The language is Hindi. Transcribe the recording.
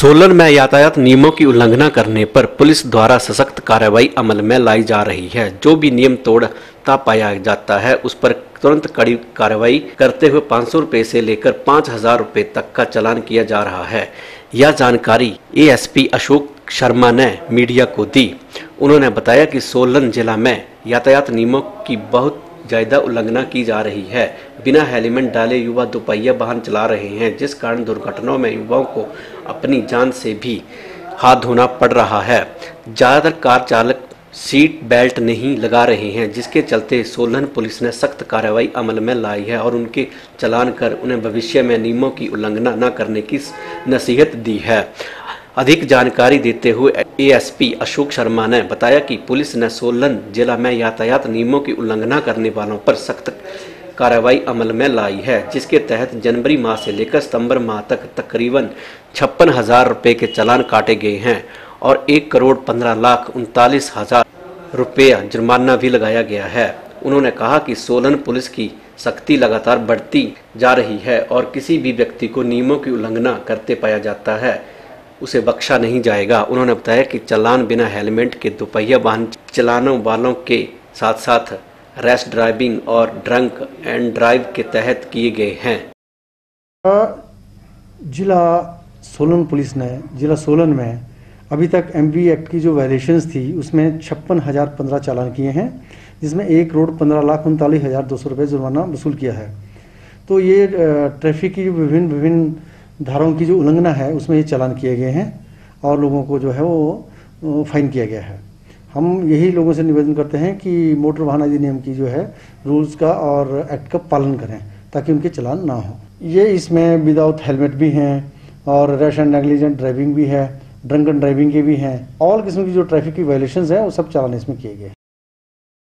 सोलन में यातायात नियमों की उल्लंघना करने पर पुलिस द्वारा सशक्त कार्रवाई अमल में लाई जा रही है। जो भी नियम तोड़ता पाया जाता है उस पर तुरंत कड़ी कार्रवाई करते हुए 500 रुपये से लेकर 5000 रुपये तक का चालान किया जा रहा है। यह जानकारी एएसपी अशोक शर्मा ने मीडिया को दी। उन्होंने बताया कि सोलन जिला में यातायात नियमों की बहुत ज्यादा उल्लंघना की जा रही है। बिना हेलमेट डाले युवा दोपहिया वाहन चला रहे हैं, जिस कारण दुर्घटनाओं में युवाओं को अपनी जान से भी हाथ धोना पड़ रहा है। ज्यादातर कार चालक सीट बेल्ट नहीं लगा रहे हैं, जिसके चलते सोलन पुलिस ने सख्त कार्रवाई अमल में लाई है और उनके चालान कर उन्हें भविष्य में नियमों की उल्लंघना न करने की नसीहत दी है। अधिक जानकारी देते हुए एएसपी अशोक शर्मा ने बताया कि पुलिस ने सोलन जिला में यातायात नियमों की उल्लंघना करने वालों पर सख्त कार्रवाई अमल में लाई है, जिसके तहत जनवरी माह से लेकर सितंबर माह तक तकरीबन 56,000 रुपये के चालान काटे गए हैं और 1,15,39,000 रुपया जुर्माना भी लगाया गया है। उन्होंने कहा कि सोलन पुलिस की सख्ती लगातार बढ़ती जा रही है और किसी भी व्यक्ति को नियमों की उल्लंघना करते पाया जाता है उसे बख्शा नहीं जाएगा। उन्होंने बताया कि चालान बिना हेलमेट के दोपहिया वाहन चलाने वालों के साथ साथ रैश ड्राइविंग और ड्रंक एंड ड्राइव के तहत किए गए हैं। जिला सोलन पुलिस ने जिला सोलन में अभी तक एमवी एक्ट की जो वायलेशंस थी उसमें 56,015 चालान किए हैं, जिसमें 1,15,39,200 रुपये जुर्माना वसूल किया है। तो ये ट्रैफिक की विभिन्न धाराओं की जो उल्लंघना है उसमें ये चालान किए गए हैं और लोगों को जो है वो फाइन किया गया है। हम यही लोगों से निवेदन करते हैं कि मोटर वाहन अधिनियम की जो है रूल्स का और एक्ट का पालन करें ताकि उनके चालान ना हो। ये इसमें विदाउट हेलमेट भी हैं और रैश एंड नेग्लिजेंट ड्राइविंग भी है, ड्रंक एंड ड्राइविंग के भी हैं। ऑल किस्म की जो ट्रैफिक की वायलेशंस है वो सब चालान इसमें किए गए।